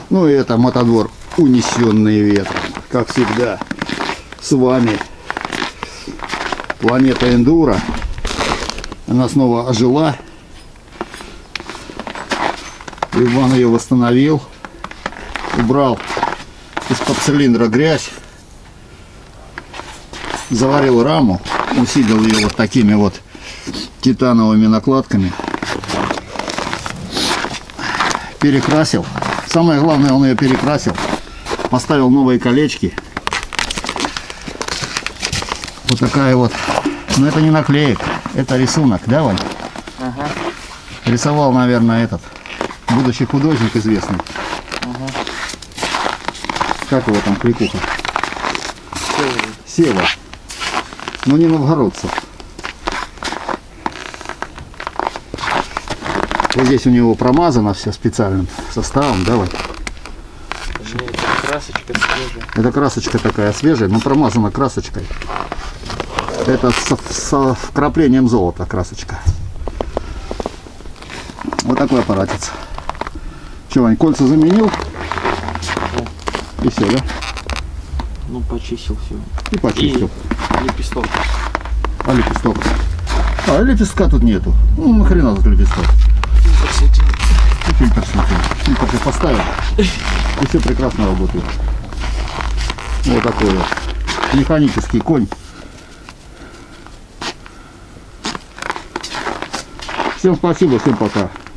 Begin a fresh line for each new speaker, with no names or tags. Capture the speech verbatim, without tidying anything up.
Ну и это мотодвор, унесенный ветром. Как всегда, с вами планета Эндуро. Она снова ожила. Иван ее восстановил. Убрал из-под цилиндра грязь. Заварил раму. Усилил ее вот такими вот титановыми накладками. Перекрасил. Самое главное, он ее перекрасил. Поставил новые колечки. Вот такая вот. Но это не наклеек, это рисунок, да, Вань?
Ага.
Рисовал, наверное, этот будущий художник известный.
Ага.
Как его там, кликуха?
Сева.
Сева. Но не новгородцев. Вот здесь у него промазано все специальным составом, да, Вань?
Нет, красочка свежая.
Это красочка такая свежая, но промазана красочкой. Это со, со вкраплением золота красочка. Вот такой аппаратец. Че, Вань, кольца заменил?
Да.
И все, да?
Ну, почистил все.
И почистил.
И лепесток.
А лепесток? А, лепестка тут нету. Ну, нахрена тут лепесток?
Фильтр светил.
И фильтр светил. Фильтр ты поставил. И все прекрасно работает. Вот такой вот механический конь. Всем спасибо, всем пока.